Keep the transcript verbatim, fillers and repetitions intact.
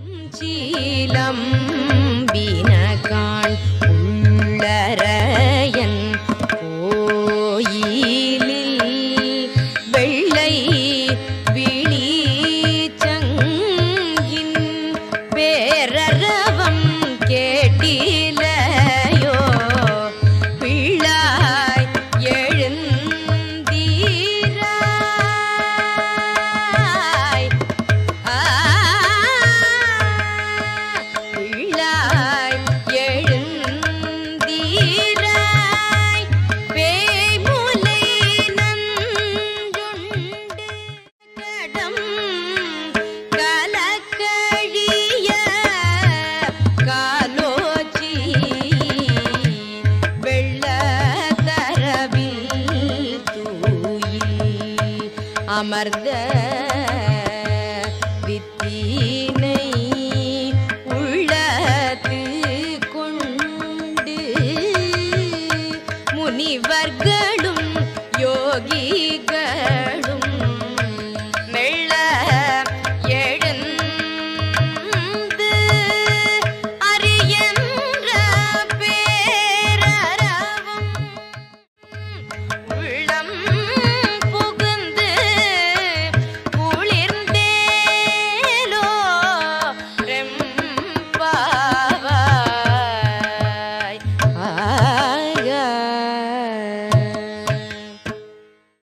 சீலம் வீணகான் உள்ளரையன் கோயிலில் வெள்ளை விழிச்சங்கின் பேரரவம் கேட்டிலையோ பிள்ளாய் எழுந்தீராய் பிள்ளாய் எழுந்தீராய் பேய்முலை நஞ்சுண்டு கடம் கலக்கழிய காலோச்சி வெள்ளத்தரவில் தூயில் அமர்ந்த